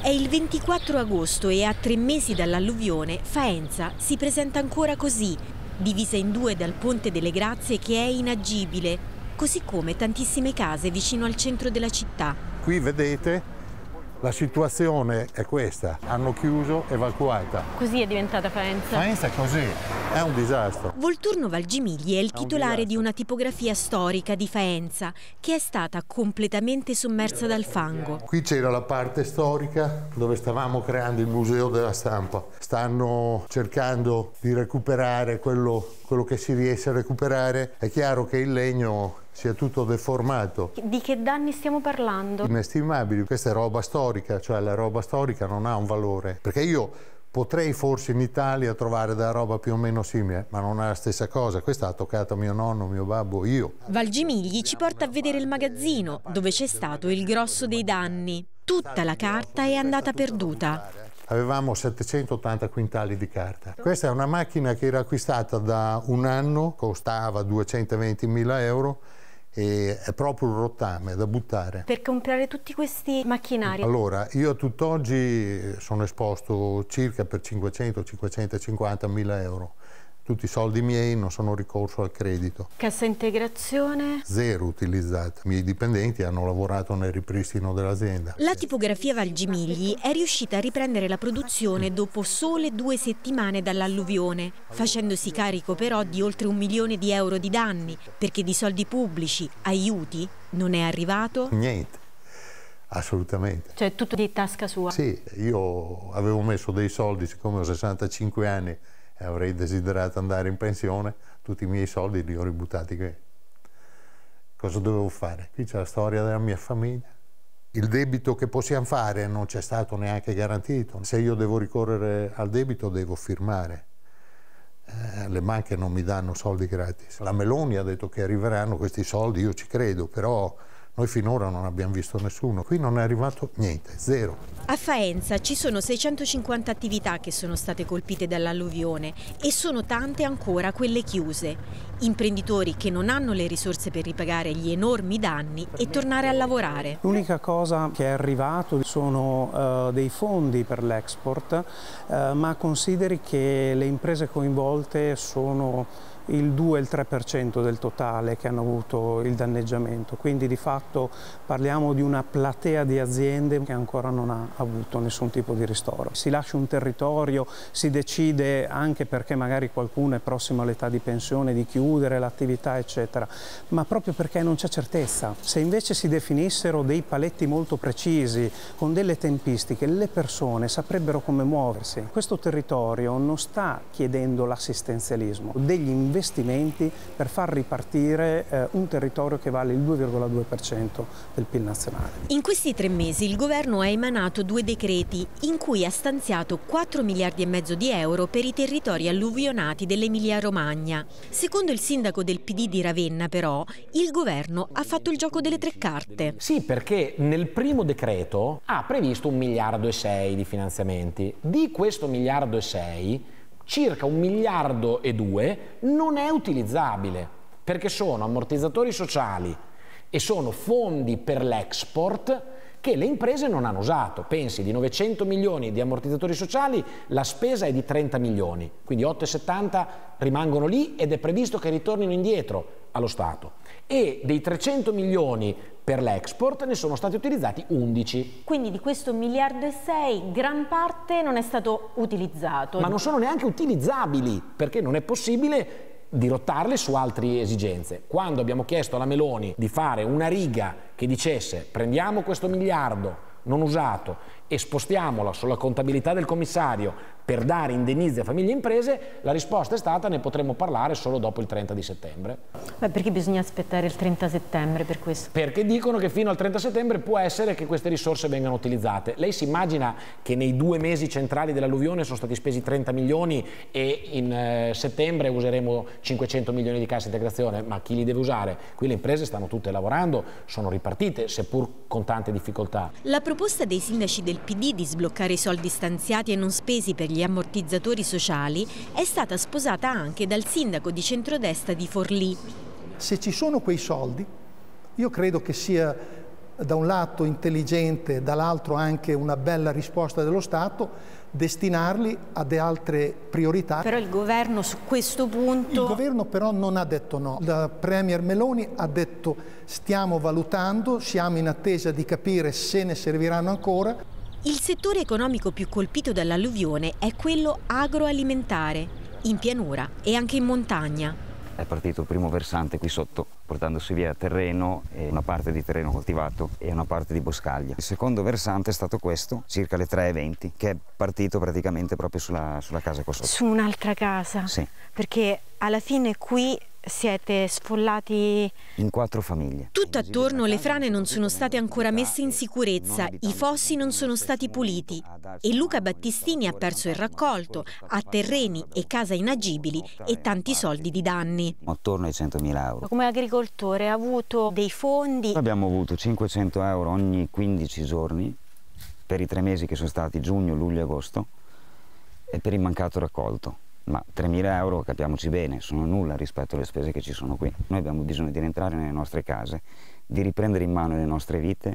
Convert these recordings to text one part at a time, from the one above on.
È il 24 agosto e a 3 mesi dall'alluvione Faenza si presenta ancora così, divisa in due dal Ponte delle Grazie che è inagibile, così come tantissime case vicino al centro della città. Qui vedete la situazione è questa, hanno chiuso, evacuata. Così è diventata Faenza? Faenza è così, è un disastro. Volturno Valgimigli è il titolare di una tipografia storica di Faenza che è stata completamente sommersa dal fango. Qui c'era la parte storica dove stavamo creando il museo della stampa. Stanno cercando di recuperare quello che si riesce a recuperare. È chiaro che il legno sia tutto deformato. Di che danni stiamo parlando? Inestimabili. Questa è roba storica, cioè la roba storica non ha un valore. Perché io potrei forse in Italia trovare della roba più o meno simile, ma non è la stessa cosa. Questa ha toccato mio nonno, mio babbo, io. Valgimigli ci porta a vedere il magazzino, dove c'è stato il grosso dei danni. Tutta la carta è andata perduta. Avevamo 780 quintali di carta. Questa è una macchina che era acquistata da un anno, costava 220.000 euro e è proprio un rottame da buttare. Per comprare tutti questi macchinari? Allora, io a tutt'oggi sono esposto circa per 500-550.000 euro. Tutti i soldi miei, non sono ricorso al credito. Cassa integrazione? Zero utilizzata. I miei dipendenti hanno lavorato nel ripristino dell'azienda. La tipografia Valgimigli è riuscita a riprendere la produzione dopo sole 2 settimane dall'alluvione, facendosi carico però di oltre 1 milione di euro di danni, perché di soldi pubblici, aiuti, non è arrivato? Niente. Assolutamente. Cioè tutto di tasca sua? Sì, io avevo messo dei soldi, siccome ho 65 anni, e avrei desiderato andare in pensione, tutti i miei soldi li ho ributtati qui. Cosa dovevo fare? Qui c'è la storia della mia famiglia. Il debito che possiamo fare non c'è stato neanche garantito. Se io devo ricorrere al debito devo firmare. Le banche non mi danno soldi gratis. La Meloni ha detto che arriveranno questi soldi, io ci credo, però noi finora non abbiamo visto nessuno. Qui non è arrivato niente, zero. A Faenza ci sono 650 attività che sono state colpite dall'alluvione e sono tante ancora quelle chiuse. Imprenditori che non hanno le risorse per ripagare gli enormi danni e tornare a lavorare. L'unica cosa che è arrivato sono dei fondi per l'export, ma consideri che le imprese coinvolte sono il 2 e il 3% del totale che hanno avuto il danneggiamento, quindi di fatto parliamo di una platea di aziende che ancora non ha avuto nessun tipo di ristoro. Si lascia un territorio, si decide anche perché magari qualcuno è prossimo all'età di pensione di chiudere l'attività eccetera, ma proprio perché non c'è certezza. Se invece si definissero dei paletti molto precisi con delle tempistiche, le persone saprebbero come muoversi. Questo territorio non sta chiedendo l'assistenzialismo, degli investimenti per far ripartire un territorio che vale il 2,2% del PIL nazionale. In questi 3 mesi il governo ha emanato 2 decreti in cui ha stanziato 4 miliardi e mezzo di euro per i territori alluvionati dell'Emilia-Romagna. Secondo il sindaco del PD di Ravenna però, il governo ha fatto il gioco delle 3 carte. Sì, perché nel primo decreto ha previsto 1,6 miliardi di finanziamenti. Di questo 1,6 miliardi, circa 1,2 miliardi non è utilizzabile perché sono ammortizzatori sociali e sono fondi per l'export che le imprese non hanno usato. Pensi, di 900 milioni di ammortizzatori sociali la spesa è di 30 milioni, quindi 8,70 rimangono lì ed è previsto che ritornino indietro allo Stato. E dei 300 milioni per l'export ne sono stati utilizzati 11. Quindi di questo 1,6 miliardi gran parte non è stato utilizzato. Ma non sono neanche utilizzabili perché non è possibile dirottarle su altre esigenze. Quando abbiamo chiesto alla Meloni di fare una riga che dicesse prendiamo questo miliardo non usato e spostiamola sulla contabilità del commissario per dare indennizzi a famiglie e imprese, la risposta è stata ne potremo parlare solo dopo il 30 di settembre. Ma perché bisogna aspettare il 30 settembre per questo? Perché dicono che fino al 30 settembre può essere che queste risorse vengano utilizzate. Lei si immagina che nei 2 mesi centrali dell'alluvione sono stati spesi 30 milioni e in settembre useremo 500 milioni di cassa integrazione, ma chi li deve usare? Qui le imprese stanno tutte lavorando, sono ripartite, seppur con tante difficoltà. La proposta dei sindaci del PD di sbloccare i soldi stanziati e non spesi per gli ammortizzatori sociali è stata sposata anche dal sindaco di centrodestra di Forlì. Se ci sono quei soldi, io credo che sia da un lato intelligente, dall'altro anche una bella risposta dello Stato, destinarli ad altre priorità. Però il governo su questo punto... Il governo però non ha detto no. La Premier Meloni ha detto stiamo valutando, siamo in attesa di capire se ne serviranno ancora. Il settore economico più colpito dall'alluvione è quello agroalimentare, in pianura e anche in montagna. È partito il primo versante qui sotto, portandosi via terreno, e una parte di terreno coltivato e una parte di boscaglia. Il secondo versante è stato questo, circa le 3:20, che è partito praticamente proprio sulla casa qua sotto. Su un'altra casa? Sì. Perché alla fine qui siete sfollati in 4 famiglie. Tutto attorno le frane non sono state ancora messe in sicurezza, i fossi non sono stati puliti e Luca Battistini ha perso il raccolto, ha terreni e case inagibili e tanti soldi di danni. Attorno ai 100.000 euro. Come agricoltore ha avuto dei fondi? Abbiamo avuto 500 euro ogni 15 giorni per i 3 mesi che sono stati giugno, luglio e agosto e per il mancato raccolto. Ma 3.000 euro, capiamoci bene, sono nulla rispetto alle spese che ci sono qui. Noi abbiamo bisogno di rientrare nelle nostre case, di riprendere in mano le nostre vite,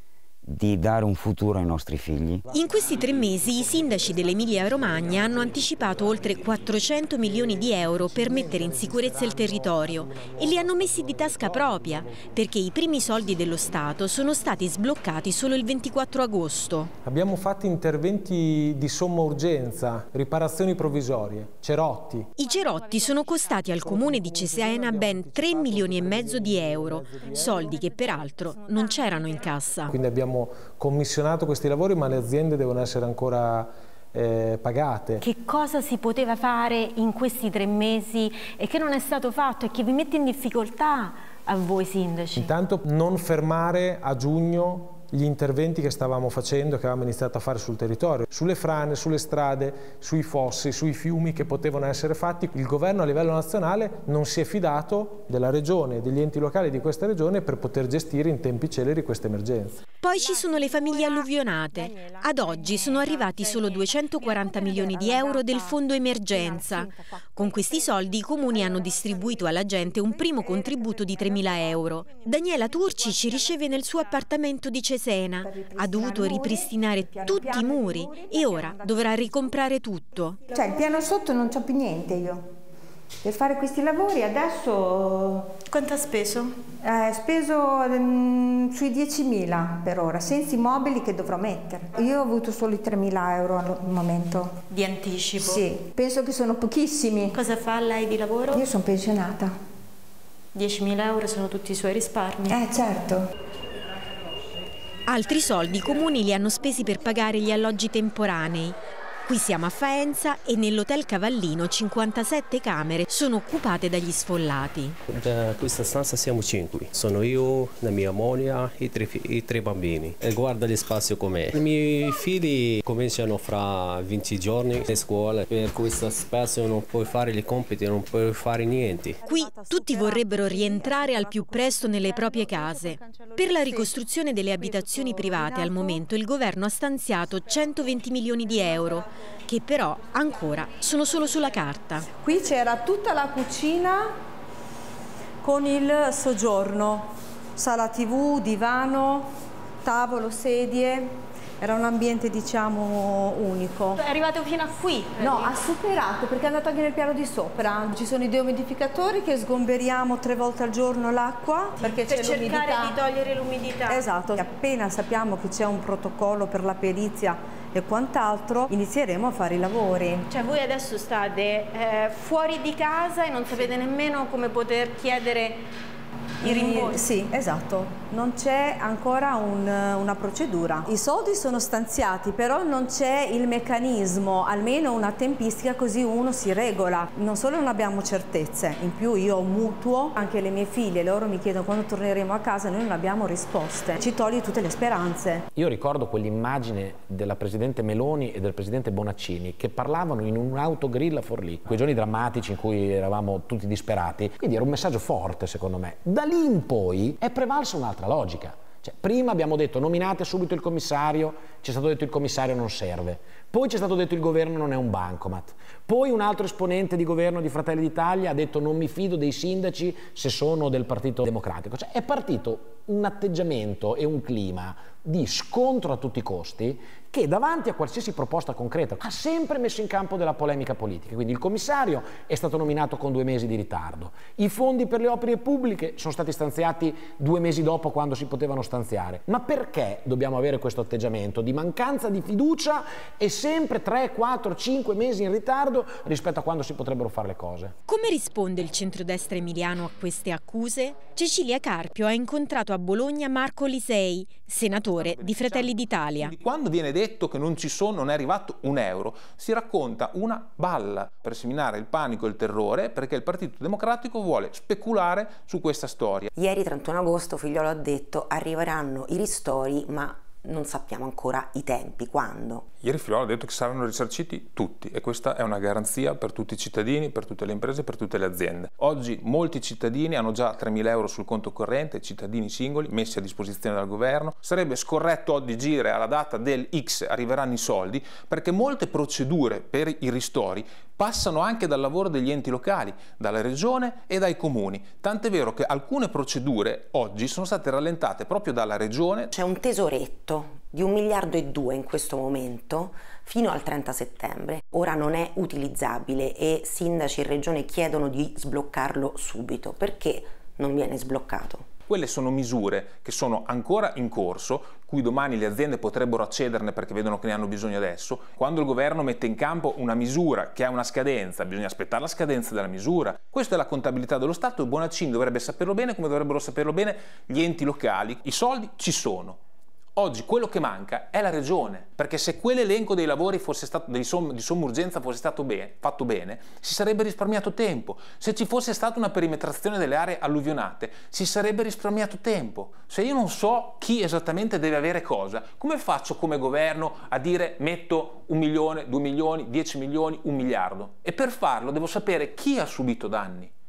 di dare un futuro ai nostri figli. In questi 3 mesi i sindaci dell'Emilia-Romagna hanno anticipato oltre 400 milioni di euro per mettere in sicurezza il territorio e li hanno messi di tasca propria, perché i primi soldi dello Stato sono stati sbloccati solo il 24 agosto. Abbiamo fatto interventi di somma urgenza, riparazioni provvisorie, cerotti. I cerotti sono costati al comune di Cesena ben 3 milioni e mezzo di euro, soldi che peraltro non c'erano in cassa. Quindi abbiamo commissionato questi lavori, ma le aziende devono essere ancora pagate. Che cosa si poteva fare in questi 3 mesi e che non è stato fatto e che vi mette in difficoltà a voi sindaci? Intanto non fermare a giugno gli interventi che stavamo facendo, che avevamo iniziato a fare sul territorio, sulle frane, sulle strade, sui fossi, sui fiumi che potevano essere fatti. Il governo a livello nazionale non si è fidato della regione, degli enti locali di questa regione per poter gestire in tempi celeri queste emergenze. Poi ci sono le famiglie alluvionate. Ad oggi sono arrivati solo 240 milioni di euro del fondo emergenza. Con questi soldi i comuni hanno distribuito alla gente un primo contributo di 3.000 euro. Daniela Turci ci riceve nel suo appartamento di Cesena. Ha dovuto ripristinare tutti i muri e ora dovrà ricomprare tutto. Cioè il piano sotto non c'ho più niente io. Per fare questi lavori adesso... Quanto ha speso? Speso sui 10.000 per ora, senza i mobili che dovrò mettere. Io ho avuto solo i 3.000 euro al momento. Di anticipo? Sì, penso che sono pochissimi. Cosa fa lei di lavoro? Io sono pensionata. 10.000 euro sono tutti i suoi risparmi? Certo. Altri soldi i comuni li hanno spesi per pagare gli alloggi temporanei. Qui siamo a Faenza e nell'Hotel Cavallino 57 camere sono occupate dagli sfollati. Da questa stanza siamo 5. Sono io, la mia moglie e i 3 bambini. E guarda lo spazio com'è. I miei figli cominciano fra 20 giorni in scuola. Per questo spazio non puoi fare i compiti, non puoi fare niente. Qui tutti vorrebbero rientrare al più presto nelle proprie case. Per la ricostruzione delle abitazioni private al momento il governo ha stanziato 120 milioni di euro. Che però ancora sono solo sulla carta. Qui c'era tutta la cucina con il soggiorno, sala TV, divano, tavolo, sedie. Era un ambiente, diciamo, unico. È arrivato fino a qui? No, ha superato perché è andato anche nel piano di sopra. Ci sono i deumidificatori che sgomberiamo 3 volte al giorno l'acqua perché c'è l'umidità. Per cercare di togliere l'umidità. Esatto. Appena sappiamo che c'è un protocollo per la perizia e quant'altro, inizieremo a fare i lavori. Cioè voi adesso state fuori di casa e non sapete nemmeno come poter chiedere i rimborsi? Sì, esatto. Non c'è ancora una procedura. I soldi sono stanziati, però non c'è il meccanismo, almeno una tempistica, così uno si regola. Non solo non abbiamo certezze, in più io ho un mutuo, anche le mie figlie, loro mi chiedono quando torneremo a casa, noi non abbiamo risposte. Ci toglie tutte le speranze. Io ricordo quell'immagine della Presidente Meloni e del Presidente Bonaccini che parlavano in un autogrill a Forlì, quei giorni drammatici in cui eravamo tutti disperati, quindi era un messaggio forte secondo me. Da lì in poi è prevalsa un'altra logica, Cioè, prima abbiamo detto nominate subito il commissario, ci è stato detto il commissario non serve, poi ci è stato detto il governo non è un bancomat, poi un altro esponente di governo di Fratelli d'Italia ha detto non mi fido dei sindaci se sono del Partito Democratico. Cioè, è partito un atteggiamento e un clima di scontro a tutti i costi che davanti a qualsiasi proposta concreta ha sempre messo in campo della polemica politica. Quindi il commissario è stato nominato con 2 mesi di ritardo, i fondi per le opere pubbliche sono stati stanziati 2 mesi dopo quando si potevano stanziare. Ma perché dobbiamo avere questo atteggiamento di mancanza di fiducia e sempre 3, 4, 5 mesi in ritardo rispetto a quando si potrebbero fare le cose? Come risponde il centrodestra emiliano a queste accuse? Cecilia Carpio ha incontrato a Bologna Marco Lisei, senatore di Fratelli d'Italia. Quando viene detto che non è arrivato un euro, si racconta una balla per seminare il panico e il terrore, perché il Partito Democratico vuole speculare su questa storia. Ieri 31 agosto Figliuolo ha detto arriveranno i ristori, ma non sappiamo ancora i tempi, quando. Ieri Figliuolo ha detto che saranno risarciti tutti e questa è una garanzia per tutti i cittadini, per tutte le imprese, per tutte le aziende. Oggi molti cittadini hanno già 3.000 euro sul conto corrente, cittadini singoli messi a disposizione dal governo. Sarebbe scorretto oggi dire alla data del X arriveranno i soldi, perché molte procedure per i ristori passano anche dal lavoro degli enti locali, dalla regione e dai comuni. Tant'è vero che alcune procedure oggi sono state rallentate proprio dalla regione. C'è un tesoretto di 1,2 miliardi in questo momento fino al 30 settembre. Ora non è utilizzabile e sindaci e regione chiedono di sbloccarlo subito. Perché non viene sbloccato? Quelle sono misure che sono ancora in corso, cui domani le aziende potrebbero accederne perché vedono che ne hanno bisogno adesso. Quando il governo mette in campo una misura che ha una scadenza, bisogna aspettare la scadenza della misura. Questa è la contabilità dello Stato e Bonaccini dovrebbe saperlo bene, come dovrebbero saperlo bene gli enti locali. I soldi ci sono. Oggi quello che manca è la regione, perché se quell'elenco dei lavori fosse stato di somma urgenza fosse stato fatto bene, si sarebbe risparmiato tempo. Se ci fosse stata una perimetrazione delle aree alluvionate, si sarebbe risparmiato tempo. Se io non so chi esattamente deve avere cosa, come faccio come governo a dire metto 1 milione, 2 milioni, 10 milioni, 1 miliardo? E per farlo devo sapere chi ha subito danni.